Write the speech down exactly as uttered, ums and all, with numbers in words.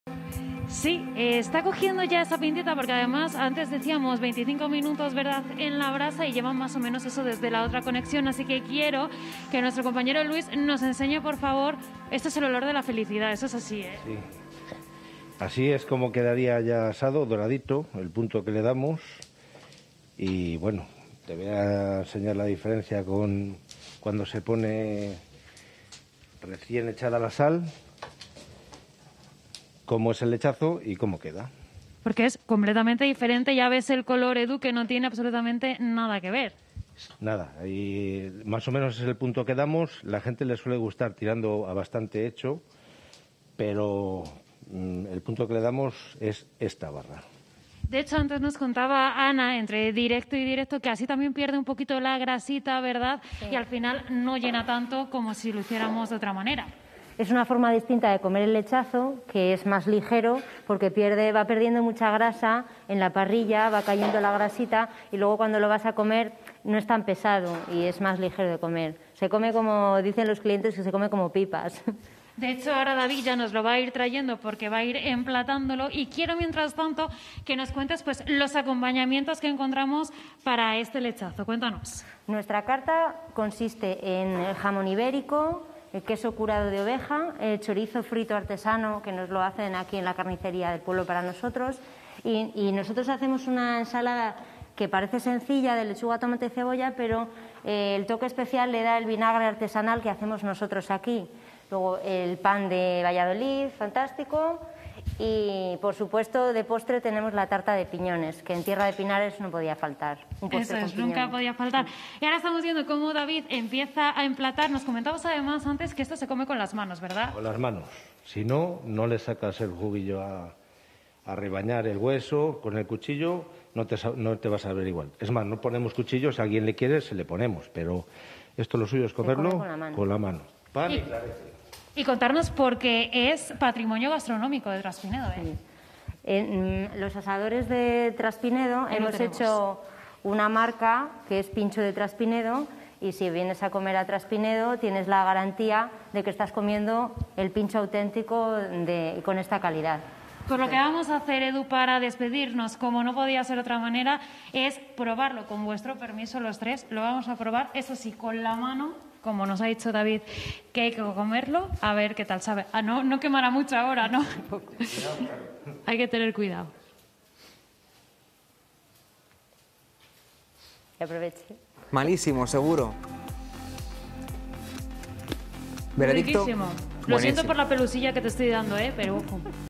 Sí, eh, está cogiendo ya esa pintita porque además antes decíamos veinticinco minutos, ¿verdad?, en la brasa y llevan más o menos eso desde la otra conexión, así que quiero que nuestro compañero Luis nos enseñe, por favor, este es el olor de la felicidad, eso es así, ¿eh? Sí. Así es como quedaría ya asado, doradito, el punto que le damos. Y bueno, te voy a enseñar la diferencia con cuando se pone recién echada la sal, cómo es el lechazo y cómo queda. Porque es completamente diferente, ya ves el color, Edu, que no tiene absolutamente nada que ver. Nada, y más o menos es el punto que damos. La gente le suele gustar tirando a bastante hecho, pero mm, el punto que le damos es esta barra. De hecho, antes nos contaba Ana, entre directo y directo, que así también pierde un poquito la grasita, ¿verdad? Sí. Y al final no llena tanto como si lo hiciéramos de otra manera. Es una forma distinta de comer el lechazo, que es más ligero, porque pierde, va perdiendo mucha grasa en la parrilla, va cayendo la grasita y luego cuando lo vas a comer no es tan pesado y es más ligero de comer. Se come como dicen los clientes, que se come como pipas. De hecho, ahora David ya nos lo va a ir trayendo porque va a ir emplatándolo y quiero, mientras tanto, que nos cuentes pues los acompañamientos que encontramos para este lechazo. Cuéntanos. Nuestra carta consiste en jamón ibérico, el queso curado de oveja, el chorizo frito artesano, que nos lo hacen aquí en la carnicería del pueblo para nosotros, y, y nosotros hacemos una ensalada que parece sencilla, de lechuga, tomate y cebolla, pero eh, el toque especial le da el vinagre artesanal que hacemos nosotros aquí. Luego el pan de Valladolid, fantástico, y por supuesto de postre tenemos la tarta de piñones, que en Tierra de Pinares no podía faltar. Un postre Eso es, con nunca piñones. podía faltar. Y ahora estamos viendo cómo David empieza a emplatar. Nos comentabas además antes que esto se come con las manos, ¿verdad? Con las manos. Si no, no le sacas el juguillo a, a rebañar el hueso. Con el cuchillo no te, no te vas a ver igual. Es más, no ponemos cuchillos, si a alguien le quiere se le ponemos, pero esto lo suyo es comerlo con la mano. Con la mano. Pan y, y clarete. Y contarnos porque es patrimonio gastronómico de Traspinedo, ¿eh? Sí. En los asadores de Traspinedo Ahí hemos hecho una marca que es Pincho de Traspinedo, y si vienes a comer a Traspinedo tienes la garantía de que estás comiendo el pincho auténtico de, con esta calidad. Pues lo que vamos a hacer, Edu, para despedirnos, como no podía ser de otra manera, es probarlo con vuestro permiso los tres. Lo vamos a probar, eso sí, con la mano, como nos ha dicho David, que hay que comerlo, a ver qué tal sabe. Ah, no, no quemará mucho ahora, ¿no? Hay que tener cuidado. Que aproveche. Malísimo, seguro. ¿Veredicto? Riquísimo. Lo Buenísimo. siento por la pelusilla que te estoy dando, ¿eh? Pero ojo.